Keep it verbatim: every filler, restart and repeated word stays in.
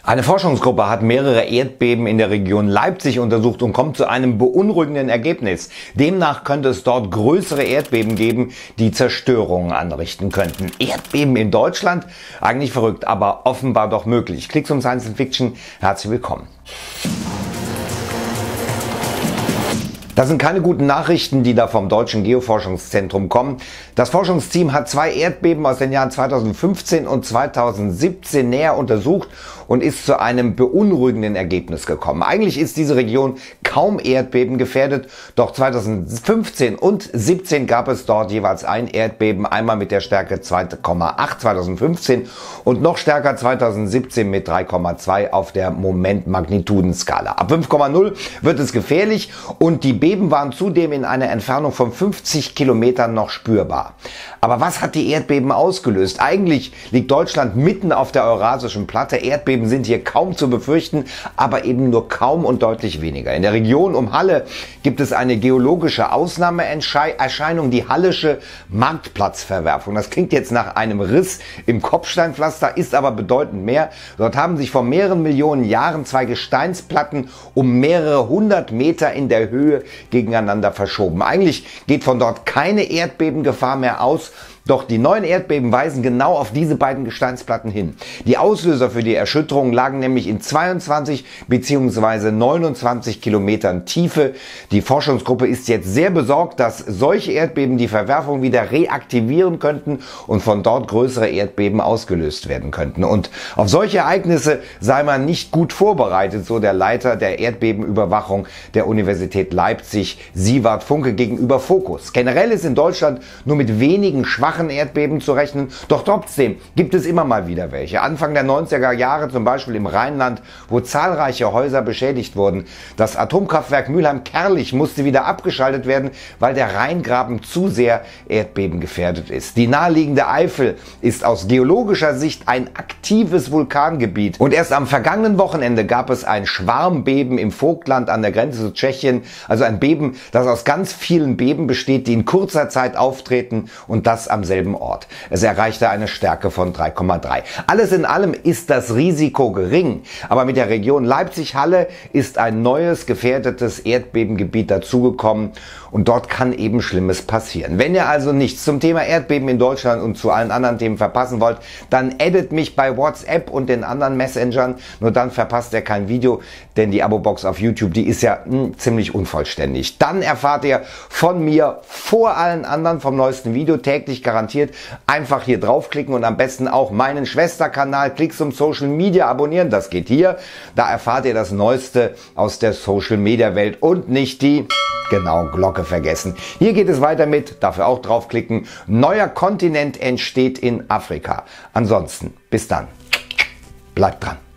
Eine Forschungsgruppe hat mehrere Erdbeben in der Region Leipzig untersucht und kommt zu einem beunruhigenden Ergebnis. Demnach könnte es dort größere Erdbeben geben, die Zerstörungen anrichten könnten. Erdbeben in Deutschland? Eigentlich verrückt, aber offenbar doch möglich. Klicks um Science Fiction, herzlich willkommen. Das sind keine guten Nachrichten, die da vom Deutschen Geoforschungszentrum kommen. Das Forschungsteam hat zwei Erdbeben aus den Jahren zweitausendfünfzehn und zweitausendsiebzehn näher untersucht und ist zu einem beunruhigenden Ergebnis gekommen. Eigentlich ist diese Region kaum Erdbeben gefährdet, doch zweitausendfünfzehn und siebzehn gab es dort jeweils ein Erdbeben, einmal mit der Stärke zwei Komma acht zweitausendfünfzehn und noch stärker zweitausendsiebzehn mit drei Komma zwei auf der Moment-Magnitudenskala. Ab fünf Komma null wird es gefährlich und die Beben waren zudem in einer Entfernung von fünfzig Kilometern noch spürbar. Aber was hat die Erdbeben ausgelöst? Eigentlich liegt Deutschland mitten auf der Eurasischen Platte. Erdbeben sind hier kaum zu befürchten, aber eben nur kaum und deutlich weniger. In der Region um Halle gibt es eine geologische Ausnahmeerscheinung, die Hallische Marktplatzverwerfung. Das klingt jetzt nach einem Riss im Kopfsteinpflaster, ist aber bedeutend mehr. Dort haben sich vor mehreren Millionen Jahren zwei Gesteinsplatten um mehrere hundert Meter in der Höhe gegeneinander verschoben. Eigentlich geht von dort keine Erdbebengefahr mehr aus. Doch die neuen Erdbeben weisen genau auf diese beiden Gesteinsplatten hin. Die Auslöser für die Erschütterung lagen nämlich in zweiundzwanzig bzw. neunundzwanzig Kilometern Tiefe. Die Forschungsgruppe ist jetzt sehr besorgt, dass solche Erdbeben die Verwerfung wieder reaktivieren könnten und von dort größere Erdbeben ausgelöst werden könnten. Und auf solche Ereignisse sei man nicht gut vorbereitet, so der Leiter der Erdbebenüberwachung der Universität Leipzig, Sievert Funke, gegenüber Focus. Generell ist in Deutschland nur mit wenigen schwachen Erdbeben zu rechnen, doch trotzdem gibt es immer mal wieder welche. Anfang der neunziger Jahre zum Beispiel im Rheinland, wo zahlreiche Häuser beschädigt wurden. Das Atomkraftwerk Mülheim-Kärrlich musste wieder abgeschaltet werden, weil der Rheingraben zu sehr erdbebengefährdet ist. Die naheliegende Eifel ist aus geologischer Sicht ein aktives Vulkangebiet und erst am vergangenen Wochenende gab es ein Schwarmbeben im Vogtland an der Grenze zu Tschechien, also ein Beben, das aus ganz vielen Beben besteht, die in kurzer Zeit auftreten und das am selben Ort. Es erreichte eine Stärke von drei Komma drei. Alles in allem ist das Risiko gering, aber mit der Region Leipzig-Halle ist ein neues gefährdetes Erdbebengebiet dazugekommen und dort kann eben Schlimmes passieren. Wenn ihr also nichts zum Thema Erdbeben in Deutschland und zu allen anderen Themen verpassen wollt, dann addet mich bei WhatsApp und den anderen Messengern, nur dann verpasst ihr kein Video, denn die Abo-Box auf YouTube, die ist ja mh, ziemlich unvollständig. Dann erfahrt ihr von mir vor allen anderen vom neuesten Video, täglich garantiert. Einfach hier draufklicken und am besten auch meinen Schwesterkanal Klicks um Social Media abonnieren. Das geht hier. Da erfahrt ihr das Neueste aus der Social Media Welt und nicht die, genau, Glocke vergessen. Hier geht es weiter mit, dafür auch draufklicken. Neuer Kontinent entsteht in Afrika. Ansonsten, bis dann. Bleibt dran.